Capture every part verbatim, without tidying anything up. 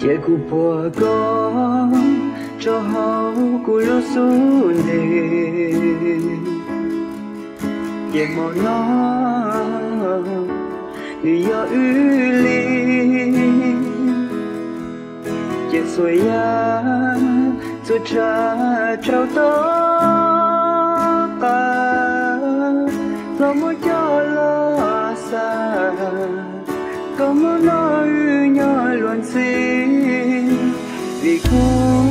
che cu bùa có cho hậu cu lu xuống đề che mò nó người yo ư li che xuôi ya cho cha trao to cả lo mo cho lo xa có mơ nói nhỏ loạn xin vì khu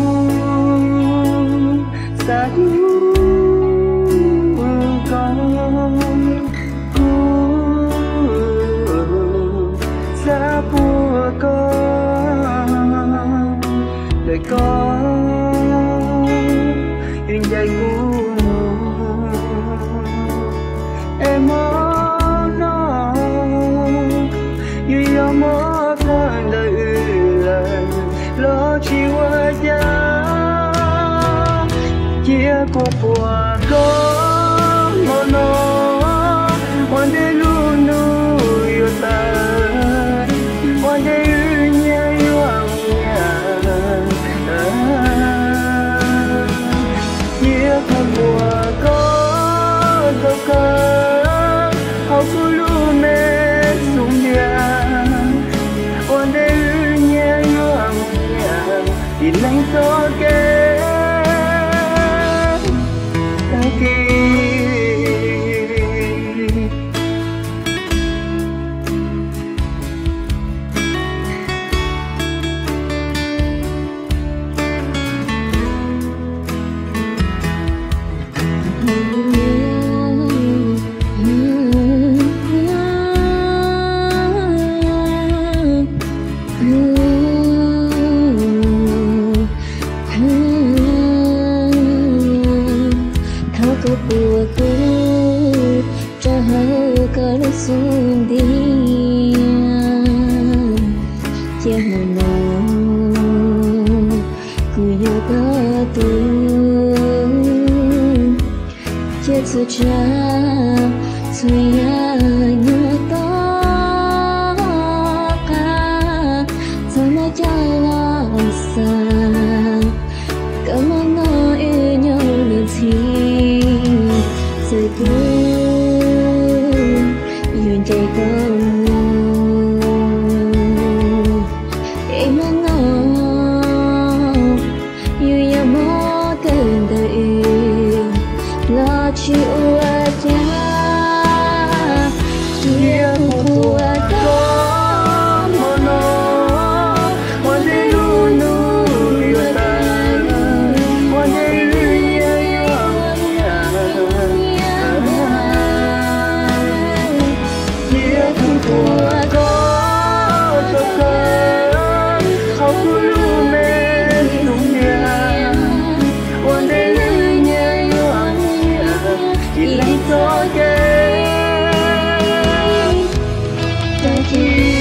xa khu con khu xa của con đời con duyên dạy của em nó như yêu mơ con đời lần lo chi qua giá chia cuộc của con mơ nó hoàn để luôn nuôi yêu ta hoàn để yêu nhớ yêu ông nhà chia cuộc của con đâu có học luôn mẹ xuống nhà hoàn để yêu nhớ yêu ông nhà thì lãnh gió kề bùa cô cho hơ có lúc xuống đi che hồ nó cứ nhớ ta tu che cho cha suy ya nhớ ta cả sao nó cha lo xa cảm ơn nó yêu nhau lần thì rời cuối duyên chạy con em nó yêu ya mơ cơn đời lo chịu cha chia của con mơ nó hoàn để luôn nuôi ta hoàn để của có cho con học luôn mẹ đúng nhà hoàn để lưu nhớ yêu anh chỉ lấy gió kề ta chỉ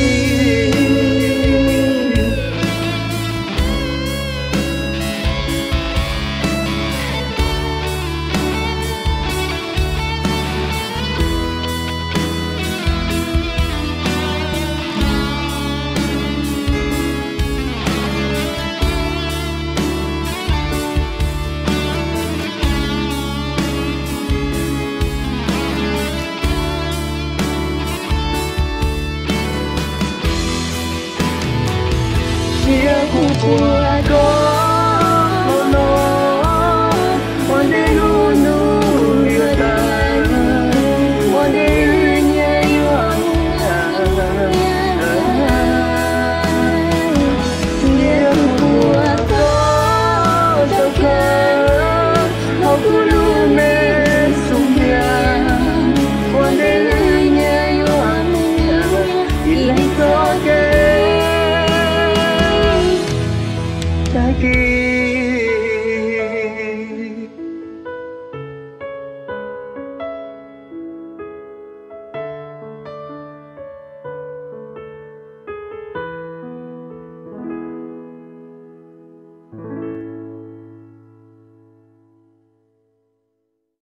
chia của con nó hoàn để luôn nuôi ta hoàn để nhớ yêu anh chia của con cho con học luôn mẹ xuống nhà hoàn để nhớ yêu anh thì lấy gió kề Taki